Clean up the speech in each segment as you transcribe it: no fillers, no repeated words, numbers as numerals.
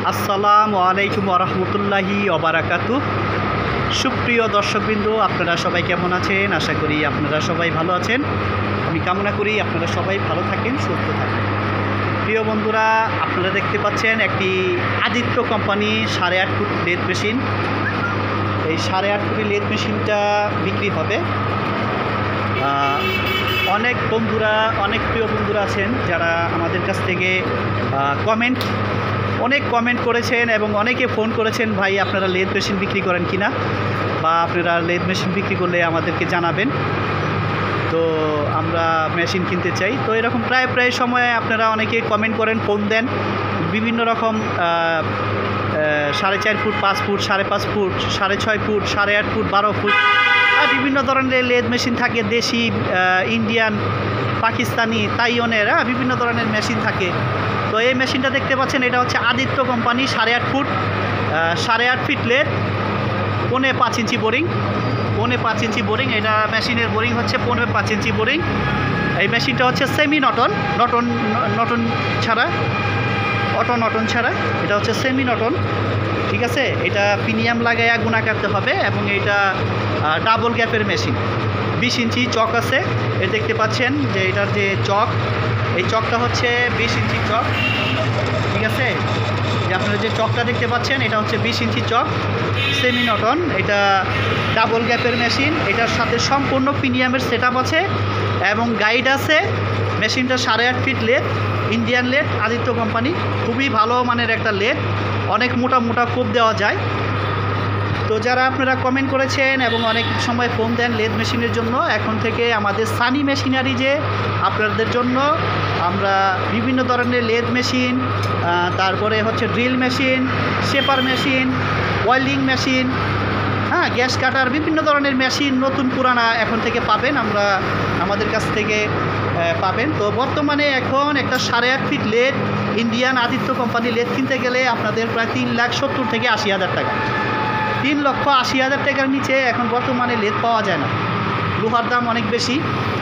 আসসালামু আলাইকুম ওরহমতুল্লাহি ওবারাকাতু। সুপ্রিয় দর্শকবৃন্দ, আপনারা সবাই কেমন আছেন? আশা করি আপনারা সবাই ভালো আছেন। আমি কামনা করি আপনারা সবাই ভালো থাকেন, সুস্থ থাকেন। প্রিয় বন্ধুরা, আপনারা দেখতে পাচ্ছেন একটি Aditya company 8.5 foot lathe machine. এই 8.5 ফুটের লেদ মেশিনটা বিক্রি হবে। অনেক প্রিয় বন্ধুরা আছেন যারা আমাদের কাছ থেকে অনেক কমেন্ট করেছেন এবং অনেকে ফোন করেছেন, ভাই আপনারা লেদ মেশিন বিক্রি করেন কিনা, বা আপনারা লেদ মেশিন বিক্রি করলে আমাদেরকে জানাবেন, তো আমরা মেশিন কিনতে চাই। তো এরকম প্রায় সময়ে আপনারা অনেকে কমেন্ট করেন, ফোন দেন। বিভিন্ন রকম 4.5 foot, 5 foot, 5.5 foot, 6.5 foot, 8.5 foot, 12 foot, বিভিন্ন ধরনের লেদ মেশিন থাকে। দেশি, ইন্ডিয়ান, পাকিস্তানি, তাইওয়ানের বিভিন্ন ধরনের মেশিন থাকে। তো এই মেশিনটা দেখতে পাচ্ছেন, এটা হচ্ছে Aditya company 8.5 foot, 8.5 feet lathe, 5.5 inch boring, 5.5 inch boring. এটা মেশিনের বোরিং হচ্ছে 5.5 ইঞ্চি বোরিং। এই মেশিনটা হচ্ছে সেমি নটন ছাড়া, নটন ছাড়া। এটা হচ্ছে সেমি নটন, ঠিক আছে। এটা প্রিমিয়াম লাগাইয়া গুণা কাটতে হবে এবং এটা ডাবল গ্যাপের মেশিন। 20 ইঞ্চি চক আছে। এ দেখতে পাচ্ছেন যে এটার যে চক, এই চকটা হচ্ছে 20 ইঞ্চি চক, ঠিক আছে। যে আপনারা যে চকটা দেখতে পাচ্ছেন, এটা হচ্ছে 20 ইঞ্চি চক, সেমি নটন। এটা ডাবল গ্যাপের মেশিন। এটার সাথে সম্পূর্ণ প্রিমিয়ামের সেটআপ আছে এবং গাইড আছে। মেশিনটা 8.5 feet lathe, Indian lathe, Aditya company. খুবই ভালো মানের একটা লেদ, অনেক মোটা কোপ দেওয়া যায়। তো যারা আপনারা কমেন্ট করেছেন এবং অনেক সময় ফোন দেন লেদ মেশিনের জন্য, এখন থেকে আমাদের সানি মেশিনারি যে আপনাদের জন্য আমরা বিভিন্ন ধরনের লেদ মেশিন, তারপরে হচ্ছে drill machine, shaper machine, welding machine, gas cutter, বিভিন্ন ধরনের মেশিন নতুন পুরানা এখন থেকে পাবেন, আমাদের কাছ থেকে পাবেন। তো বর্তমানে এখন একটা 8.5 feet lathe Indian Aditya company lathe কিনতে গেলে আপনাদের প্রায় 3,70,000 থেকে 80,000 টাকা। 3,80,000 টাকার নিচে এখন বর্তমানে লেদ পাওয়া যায় না। লোহার দাম অনেক বেশি।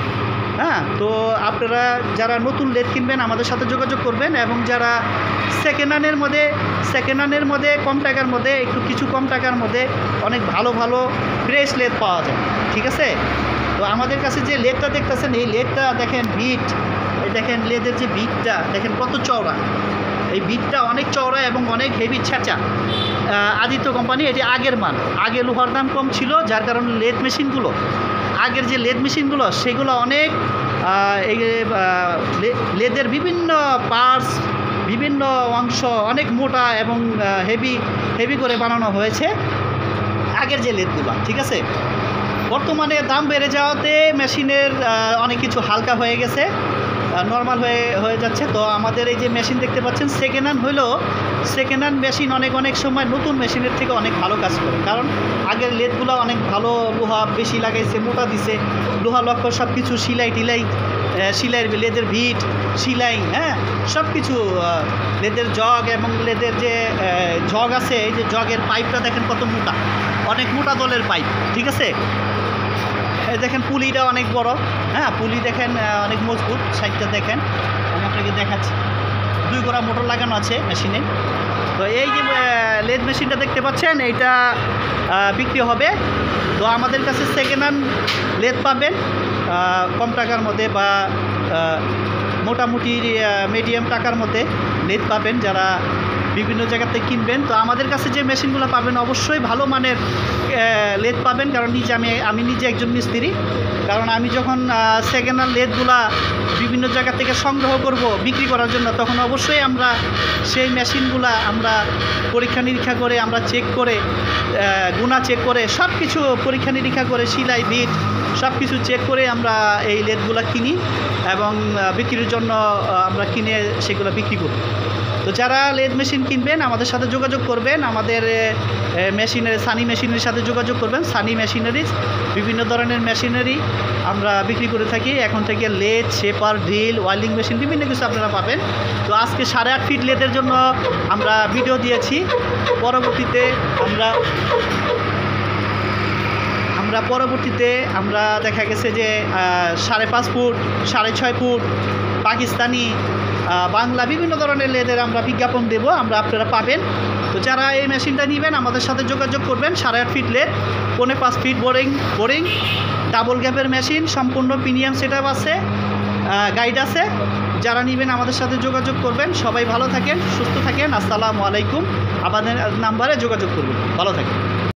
তো আপনারা যারা নতুন লেদ কিনবেন আমাদের সাথে যোগাযোগ করবেন, এবং যারা সেকেন্ড হ্যান্ডের মধ্যে কম টাকার মধ্যে, কিছু কম টাকার মধ্যে অনেক ভালো ফ্রেশ লেদ পাওয়া যায়, ঠিক আছে। তো আমাদের কাছে যে লেদটা দেখতেছেন, এই লেদটা দেখেন, দেখেন লেদের যে বিটটা দেখেন কত চওড়া। এই বিটটা অনেক চওড়া এবং অনেক হেভি ছেঁচা। আদিত্য কোম্পানি, এটি আগের মান। আগে লোহার দাম কম ছিল, যার কারণে আগের যে লেদ মেশিনগুলো সেগুলো অনেক লেদের বিভিন্ন পার্টস, বিভিন্ন অংশ অনেক মোটা এবং হেভি করে বানানো হয়েছে আগের যে লেদগুলো, ঠিক আছে। বর্তমানে দাম বেড়ে যাওয়াতে মেশিনের অনেক কিছু হালকা হয়ে গেছে, নর্মাল হয়ে যাচ্ছে। তো আমাদের এই যে মেশিন দেখতে পাচ্ছেন, সেকেন্ড হ্যান্ড মেশিন অনেক সময় নতুন মেশিনের থেকে অনেক ভালো কাজ করে, কারণ আগের লেদগুলো অনেক ভালো লোহা বেশি লাগাইছে, মোটা দিছে, লোহা লক্ষ্য সব কিছু সিলাই লেদের ভিট, সিলাই, সব কিছু, লেদের জগ এবং লেদের যে জগ আছে, এই যে জগের পাইপটা দেখেন কত মোটা, অনেক মোটা দলের পাইপ, ঠিক আছে। দেখেন পুলিটা অনেক বড়, পুলি দেখেন অনেক মজবুত। সাইডটা দেখেন, আমি আপনাকে দেখাচ্ছি, 2 গোড়া মোটর লাগানো আছে মেশিনে। তো এই যে লেদ মেশিনটা দেখতে পাচ্ছেন, এইটা বিক্রি হবে। তো আমাদের কাছে সেকেন্ড হ্যান্ড লেদ পাবেন কম টাকার মধ্যে, বা মোটামুটি মিডিয়াম টাকার মধ্যে লেদ পাবেন যারা বিভিন্ন জায়গাতে কিনবেন। তো আমাদের কাছে যে মেশিনগুলো পাবেন অবশ্যই ভালো মানের লেদ পাবেন, কারণ আমি নিজে একজন মিস্ত্রি। কারণ আমি যখন সেকেন্ড হ্যান্ড লেদগুলা বিভিন্ন জায়গা থেকে সংগ্রহ করব বিক্রি করার জন্য, তখন অবশ্যই আমরা সেই মেশিনগুলা আমরা পরীক্ষা নিরীক্ষা করে, আমরা চেক করে, গুণা চেক করে, সব কিছু পরীক্ষা নিরীক্ষা করে, সিলাই বিট সব কিছু চেক করে আমরা এই লেদগুলা কিনি এবং বিক্রির জন্য আমরা কিনে সেগুলো বিক্রি করি। তো যারা লেদ মেশিন কিনবেন আমাদের সাথে যোগাযোগ করবেন, আমাদের সানি মেশিনের সাথে যোগাযোগ করবেন। সানি মেশিনারি বিভিন্ন ধরনের মেশিনারি আমরা বিক্রি করে থাকি। এখন থেকে lathe, shaper, drill, welding machine বিভিন্ন কিছু আপনারা পাবেন। তো আজকে 8.5 ফিট লেদের জন্য আমরা ভিডিও দিয়েছি। পরবর্তীতে আমরা দেখা গেছে যে 5.5 ফুট, 6.5 ফুট পাকিস্তানি, বাংলা বিভিন্ন ধরনের লেদের আমরা বিজ্ঞাপন দেব, আপনারা পাবেন। তো যারা এই মেশিনটা নেবেন আমাদের সাথে যোগাযোগ করবেন। 8.5 feet lathe, 4.5 feet boring, double গ্যাপের মেশিন, সম্পূর্ণ প্রিমিয়াম সেটআপ আছে, গাইড আছে। যারা নেবেন আমাদের সাথে যোগাযোগ করবেন। সবাই ভালো থাকেন, সুস্থ থাকেন। আসসালামু আলাইকুম। আমাদের নাম্বারে যোগাযোগ করবেন। ভালো থাকেন।